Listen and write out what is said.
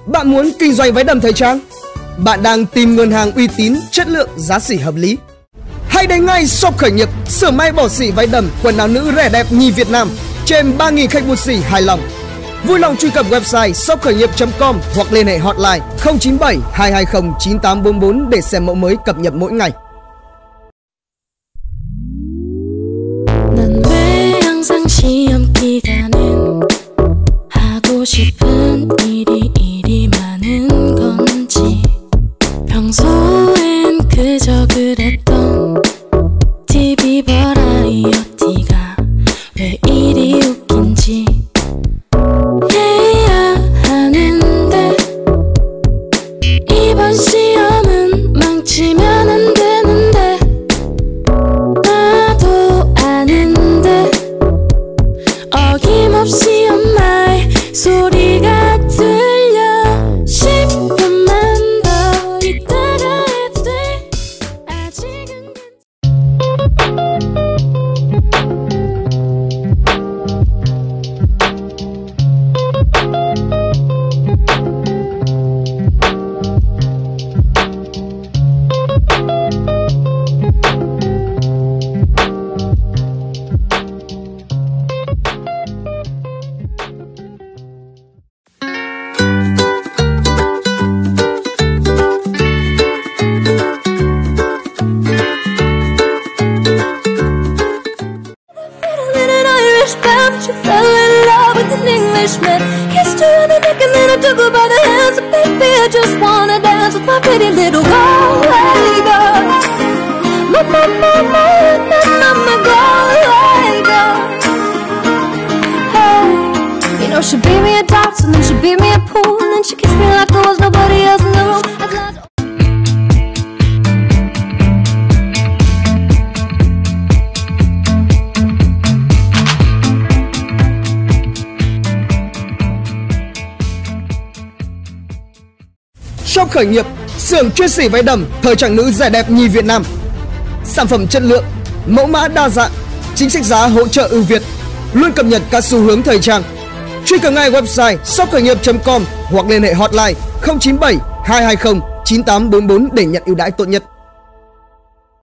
Bạn muốn kinh doanh váy đầm thời trang? Bạn đang tìm nguồn hàng uy tín, chất lượng, giá sỉ hợp lý? Hãy đến ngay shop khởi nghiệp, xưởng may bỏ xỉ váy đầm, quần áo nữ rẻ đẹp nhì Việt Nam. Trên 3.000 khách mua xỉ hài lòng. Vui lòng truy cập website shopkhởi-nghiệp.com hoặc liên hệ hotline 097 220 9844 để xem mẫu mới cập nhật mỗi ngày. 난 왜 항상 시험 기간엔 하고 싶은 일이 많은 건지 평소엔 그저 그랬던 TV 버라이어티가 왜 이리 웃긴지 해야 하는데 이번 시험은 망치면 안 되는데 나도 아는데 어김없이 엄마의 소리가 들려 10분만 더 있다가 해도 돼 아직은 you fell in love with an Englishman. Kissed her on the neck and then I took her by the hands. And baby, I just wanna dance with my pretty little Galway girl. My Galway girl. Hey, you know she beat me at darts and then she beat me at pool and then she kissed me like there was nobody else in the room. Shop khởi nghiệp, xưởng chuyên sỉ váy đầm, thời trang nữ rẻ đẹp nhì Việt Nam. Sản phẩm chất lượng, mẫu mã đa dạng, chính sách giá hỗ trợ ưu việt, luôn cập nhật các xu hướng thời trang. Truy cập ngay website shopkhởi-nghiệp.com hoặc liên hệ hotline 097 220 9844 để nhận ưu đãi tốt nhất.